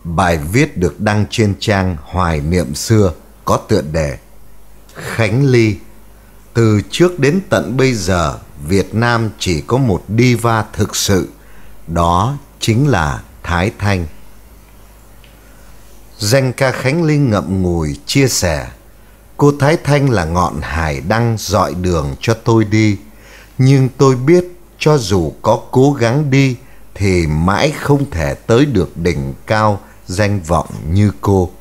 Bài viết được đăng trên trang Hoài Niệm Xưa có tựa đề Khánh Ly. Từ trước đến tận bây giờ, Việt Nam chỉ có một diva thực sự, đó chính là Thái Thanh. Danh ca Khánh Ly ngậm ngùi chia sẻ: cô Thái Thanh là ngọn hải đăng dọi đường cho tôi đi, nhưng tôi biết cho dù có cố gắng đi thì mãi không thể tới được đỉnh cao danh vọng như cô.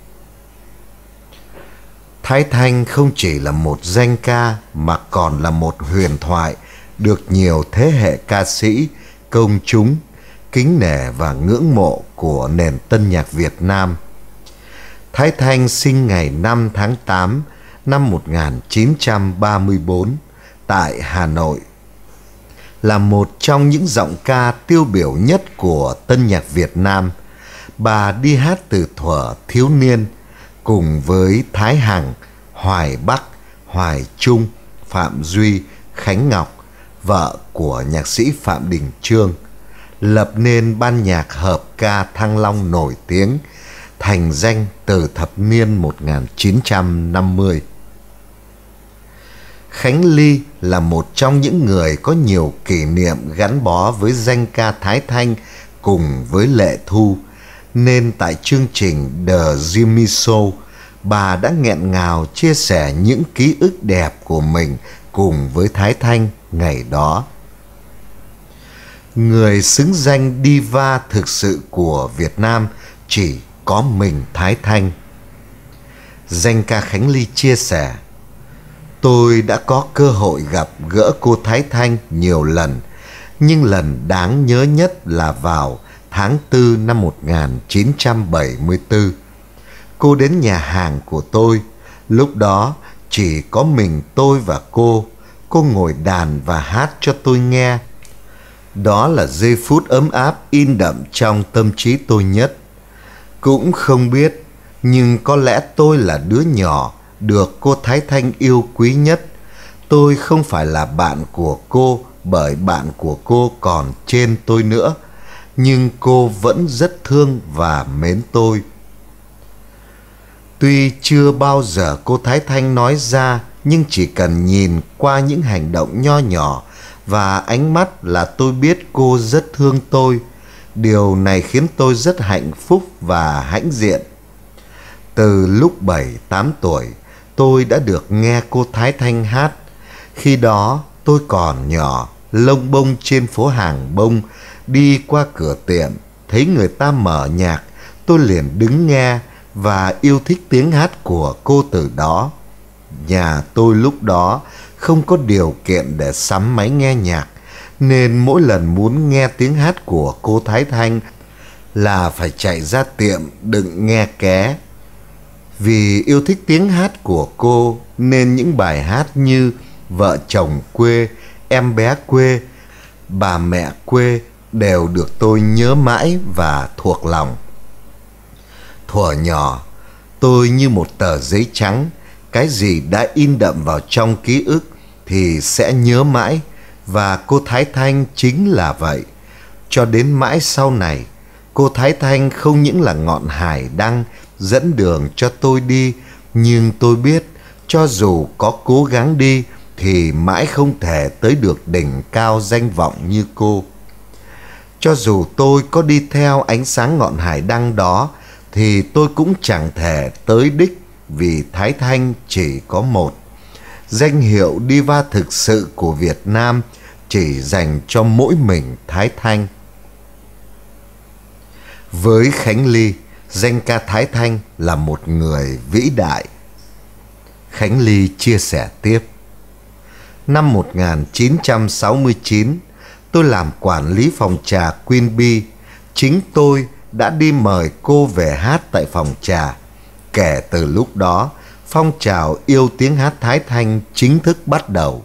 Thái Thanh không chỉ là một danh ca mà còn là một huyền thoại được nhiều thế hệ ca sĩ, công chúng kính nể và ngưỡng mộ của nền tân nhạc Việt Nam. Thái Thanh sinh ngày 5 tháng 8 năm 1934 tại Hà Nội. Là một trong những giọng ca tiêu biểu nhất của tân nhạc Việt Nam, bà đi hát từ thuở thiếu niên cùng với Thái Hằng, Hoài Bắc, Hoài Trung, Phạm Duy, Khánh Ngọc, vợ của nhạc sĩ Phạm Đình Chương, lập nên ban nhạc hợp ca Thăng Long nổi tiếng, thành danh từ thập niên 1950. Khánh Ly là một trong những người có nhiều kỷ niệm gắn bó với danh ca Thái Thanh cùng với Lệ Thu, nên tại chương trình The Jimmy Show, bà đã nghẹn ngào chia sẻ những ký ức đẹp của mình cùng với Thái Thanh ngày đó. Người xứng danh diva thực sự của Việt Nam chỉ có mình Thái Thanh. Danh ca Khánh Ly chia sẻ: tôi đã có cơ hội gặp gỡ cô Thái Thanh nhiều lần, nhưng lần đáng nhớ nhất là vào tháng 4 năm 1974. Cô đến nhà hàng của tôi, lúc đó chỉ có mình tôi và cô ngồi đàn và hát cho tôi nghe. Đó là giây phút ấm áp in đậm trong tâm trí tôi nhất. Cũng không biết, nhưng có lẽ tôi là đứa nhỏ được cô Thái Thanh yêu quý nhất. Tôi không phải là bạn của cô bởi bạn của cô còn trên tôi nữa, nhưng cô vẫn rất thương và mến tôi. Tuy chưa bao giờ cô Thái Thanh nói ra, nhưng chỉ cần nhìn qua những hành động nho nhỏ và ánh mắt là tôi biết cô rất thương tôi. Điều này khiến tôi rất hạnh phúc và hãnh diện. Từ lúc 7-8 tuổi, tôi đã được nghe cô Thái Thanh hát. Khi đó tôi còn nhỏ, lông bông trên phố Hàng Bông, đi qua cửa tiệm, thấy người ta mở nhạc, tôi liền đứng nghe và yêu thích tiếng hát của cô từ đó. Nhà tôi lúc đó không có điều kiện để sắm máy nghe nhạc, nên mỗi lần muốn nghe tiếng hát của cô Thái Thanh là phải chạy ra tiệm đựng nghe ké. Vì yêu thích tiếng hát của cô nên những bài hát như Vợ chồng quê, Em bé quê, Bà mẹ quê đều được tôi nhớ mãi và thuộc lòng. Thuở nhỏ, tôi như một tờ giấy trắng, cái gì đã in đậm vào trong ký ức thì sẽ nhớ mãi, và cô Thái Thanh chính là vậy. Cho đến mãi sau này, cô Thái Thanh không những là ngọn hải đăng dẫn đường cho tôi đi, nhưng tôi biết cho dù có cố gắng đi thì mãi không thể tới được đỉnh cao danh vọng như cô. Cho dù tôi có đi theo ánh sáng ngọn hải đăng đó thì tôi cũng chẳng thể tới đích, vì Thái Thanh chỉ có một. Danh hiệu diva thực sự của Việt Nam chỉ dành cho mỗi mình Thái Thanh. Với Khánh Ly, danh ca Thái Thanh là một người vĩ đại. Khánh Ly chia sẻ tiếp: năm 1969, tôi làm quản lý phòng trà Queen Bee. Chính tôi đã đi mời cô về hát tại phòng trà. Kể từ lúc đó, phong trào yêu tiếng hát Thái Thanh chính thức bắt đầu.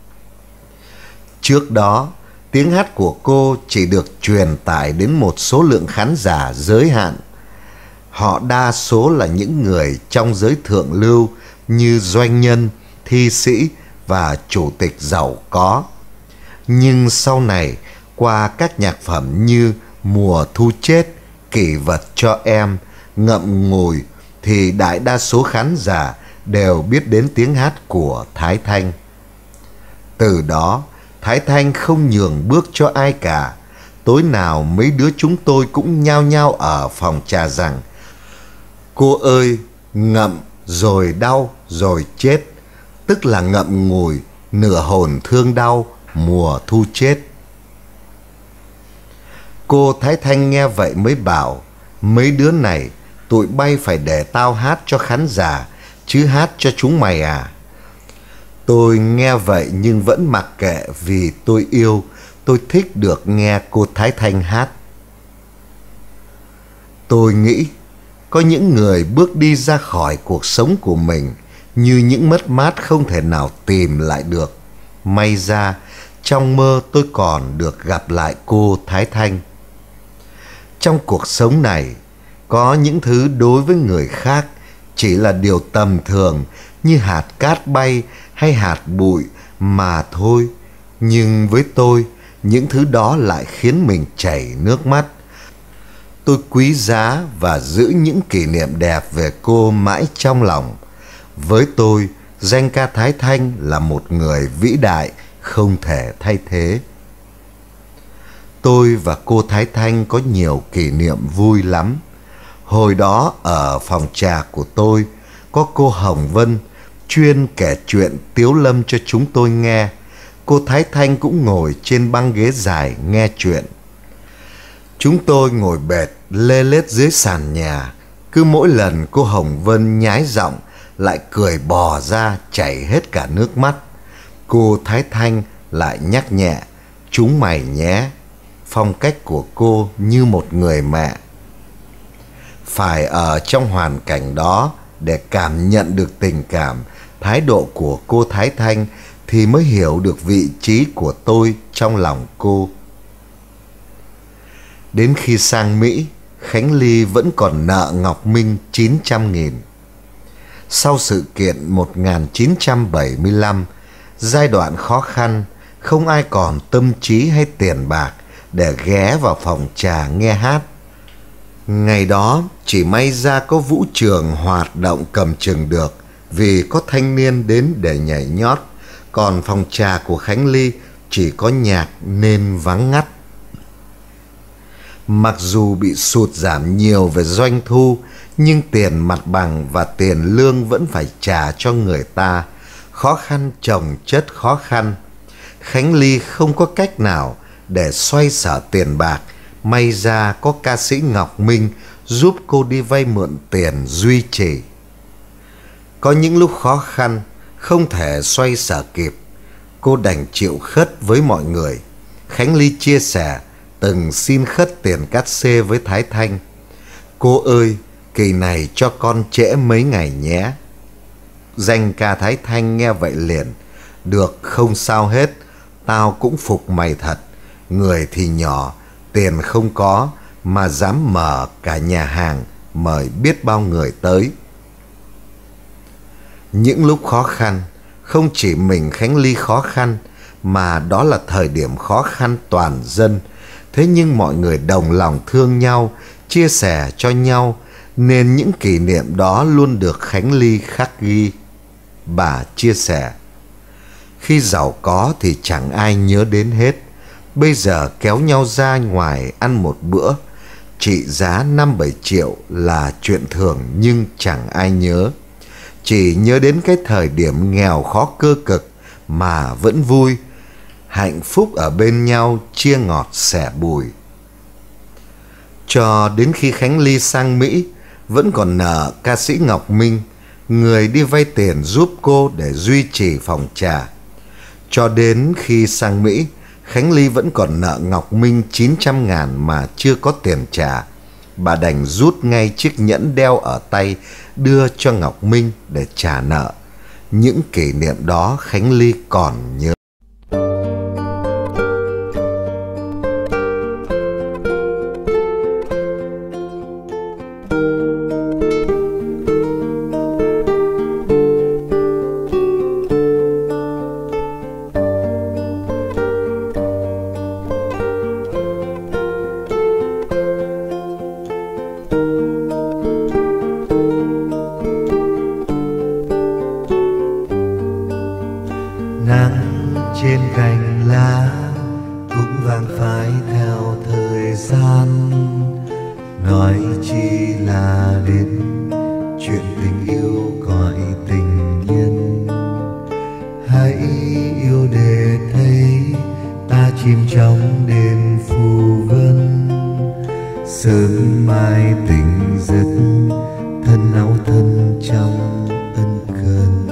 Trước đó, tiếng hát của cô chỉ được truyền tải đến một số lượng khán giả giới hạn. Họ đa số là những người trong giới thượng lưu như doanh nhân, thi sĩ và chủ tịch giàu có. Nhưng sau này, qua các nhạc phẩm như Mùa thu chết, kỷ vật cho em, ngậm ngùi, thì đại đa số khán giả đều biết đến tiếng hát của Thái Thanh. Từ đó, Thái Thanh không nhường bước cho ai cả. Tối nào mấy đứa chúng tôi cũng nhao nhao ở phòng trà rằng: cô ơi, ngậm rồi đau rồi chết, tức là ngậm ngùi, nửa hồn thương đau, mùa thu chết. Cô Thái Thanh nghe vậy mới bảo: mấy đứa này, tụi bay phải để tao hát cho khán giả, chứ hát cho chúng mày à? Tôi nghe vậy nhưng vẫn mặc kệ, vì tôi yêu, tôi thích được nghe cô Thái Thanh hát. Tôi nghĩ có những người bước đi ra khỏi cuộc sống của mình như những mất mát không thể nào tìm lại được. May ra trong mơ tôi còn được gặp lại cô Thái Thanh. Trong cuộc sống này, có những thứ đối với người khác chỉ là điều tầm thường như hạt cát bay hay hạt bụi mà thôi. Nhưng với tôi, những thứ đó lại khiến mình chảy nước mắt. Tôi quý giá và giữ những kỷ niệm đẹp về cô mãi trong lòng. Với tôi, danh ca Thái Thanh là một người vĩ đại không thể thay thế. Tôi và cô Thái Thanh có nhiều kỷ niệm vui lắm. Hồi đó ở phòng trà của tôi có cô Hồng Vân chuyên kể chuyện Tiếu Lâm cho chúng tôi nghe. Cô Thái Thanh cũng ngồi trên băng ghế dài nghe chuyện. Chúng tôi ngồi bệt lê lết dưới sàn nhà. Cứ mỗi lần cô Hồng Vân nhái giọng lại cười bò ra chảy hết cả nước mắt. Cô Thái Thanh lại nhắc nhẹ: chúng mày nhé. Phong cách của cô như một người mẹ. Phải ở trong hoàn cảnh đó để cảm nhận được tình cảm, thái độ của cô Thái Thanh thì mới hiểu được vị trí của tôi trong lòng cô. Đến khi sang Mỹ, Khánh Ly vẫn còn nợ Ngọc Minh 900.000. Sau sự kiện 1975, giai đoạn khó khăn, không ai còn tâm trí hay tiền bạc để ghé vào phòng trà nghe hát. Ngày đó chỉ may ra có vũ trường hoạt động cầm chừng được, vì có thanh niên đến để nhảy nhót, còn phòng trà của Khánh Ly chỉ có nhạc nên vắng ngắt. Mặc dù bị sụt giảm nhiều về doanh thu, nhưng tiền mặt bằng và tiền lương vẫn phải trả cho người ta. Khó khăn chồng chất khó khăn. Khánh Ly không có cách nào để xoay sở tiền bạc. May ra có ca sĩ Ngọc Minh giúp cô đi vay mượn tiền duy trì. Có những lúc khó khăn không thể xoay sở kịp, cô đành chịu khất với mọi người. Khánh Ly chia sẻ từng xin khất tiền cát xê với Thái Thanh: cô ơi, kỳ này cho con trễ mấy ngày nhé. Danh ca Thái Thanh nghe vậy liền: được, không sao hết, tao cũng phục mày thật. Người thì nhỏ, tiền không có mà dám mở cả nhà hàng, mời biết bao người tới. Những lúc khó khăn, không chỉ mình Khánh Ly khó khăn, mà đó là thời điểm khó khăn toàn dân. Thế nhưng mọi người đồng lòng thương nhau, chia sẻ cho nhau, nên những kỷ niệm đó luôn được Khánh Ly khắc ghi. Bà chia sẻ: khi giàu có thì chẳng ai nhớ đến hết. Bây giờ kéo nhau ra ngoài ăn một bữa trị giá 5-7 triệu là chuyện thường, nhưng chẳng ai nhớ. Chỉ nhớ đến cái thời điểm nghèo khó cơ cực mà vẫn vui, hạnh phúc ở bên nhau, chia ngọt sẻ bùi. Cho đến khi Khánh Ly sang Mỹ, vẫn còn nợ ca sĩ Ngọc Minh, người đi vay tiền giúp cô để duy trì phòng trà. Cho đến khi sang Mỹ, Khánh Ly vẫn còn nợ Ngọc Minh 900.000 mà chưa có tiền trả. Bà đành rút ngay chiếc nhẫn đeo ở tay đưa cho Ngọc Minh để trả nợ. Những kỷ niệm đó Khánh Ly còn nhớ. nói chi là đến chuyện tình yêu gọi tình nhân. Hãy yêu để thấy ta chìm trong đêm phù vân, sớm mai tỉnh giấc thân áo thân trong ân cần.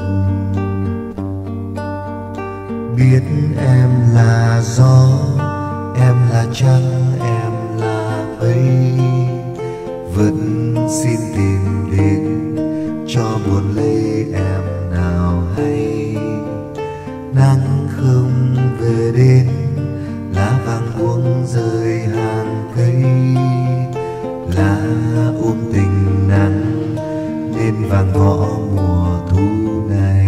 Biết em là gió, em là trăng, em là mây, vẫn xin tìm đến cho buồn lấy em nào hay. Nắng không về đến, lá vàng buông rơi hàng cây, lá ôm tình nắng nên vàng võ mùa thu này.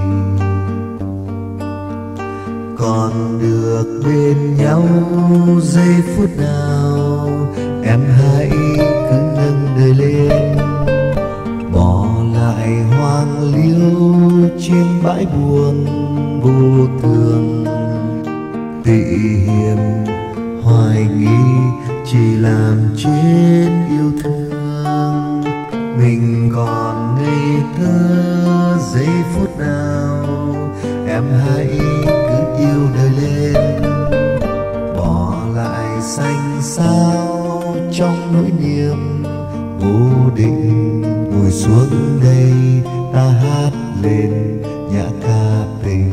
Còn được bên nhau giây phút nào, em hãy cứ nâng đời lên, bỏ lại hoang liêu trên bãi buồn vô thường. Tị hiềm hoài nghi chỉ làm chết yêu thương. Mình còn ngây thơ giây phút nào, em hãy cứ yêu đời lên, bỏ lại xanh xao trong nỗi niềm vô định. Ngồi xuống đây ta hát lên nhã ca tình.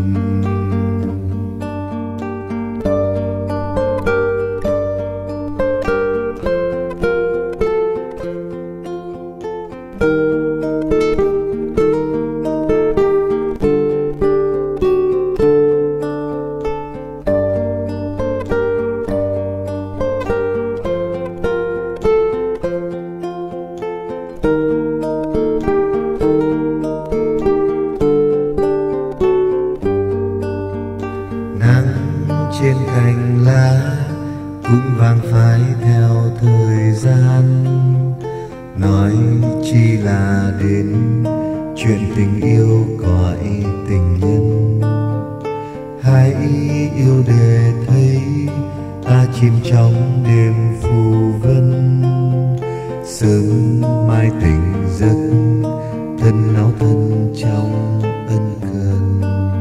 Trên cành lá cũng vàng phai theo thời gian, nói chi là đến chuyện tình yêu gọi tình nhân. Hãy yêu để thấy ta chìm trong đêm phù vân, sớm mai tỉnh giấc thân áo thân trong ân cần.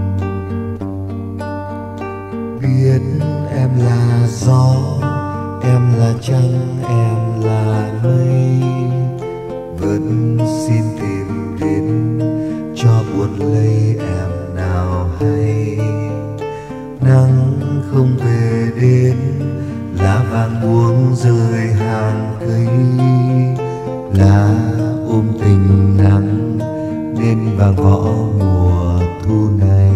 Biết em là gió, em là trăng, em là mây, vẫn xin tìm đến cho buồn lấy em nào hay. Nắng không về đến, lá vàng buông rơi hàng cây, lá ôm tình nắng nên vàng võ mùa thu này.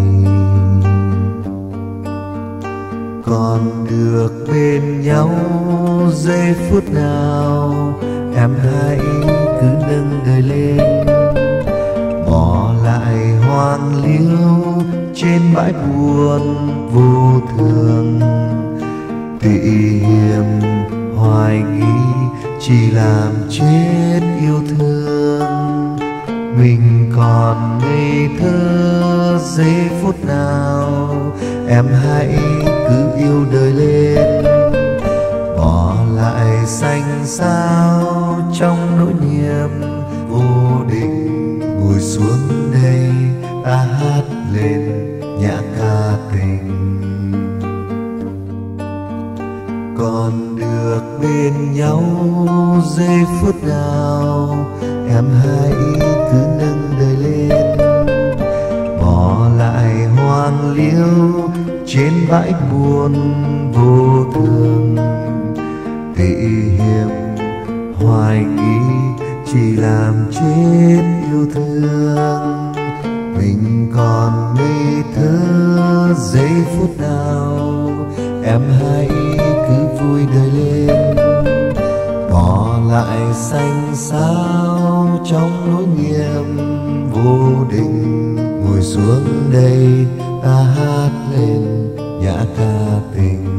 Còn được bên nhau giây phút nào, em hãy cứ nâng đời lên, bỏ lại hoang liêu trên bãi buồn vô thường. Tị hiềm hoài nghi chỉ làm chết yêu thương. Mình còn ngây thơ giây phút nào, em hãy cứ yêu đời lên, bỏ lại xanh xao trong nỗi niềm vô định. Ngồi xuống đây ta hát lên nhã ca tình. Còn được bên nhau giây phút nào, em hãy cứ nâng đời lên, bỏ lại hoang liêu trên bãi buồn vô thường. Tị hiềm hoài nghi chỉ làm chết yêu thương. Mình còn ngây thơ giây phút nào, em hãy cứ vui đời lên, bỏ lại xanh xao trong nỗi niềm vô định. Ngồi xuống đây ta hát lên nhã ca tình.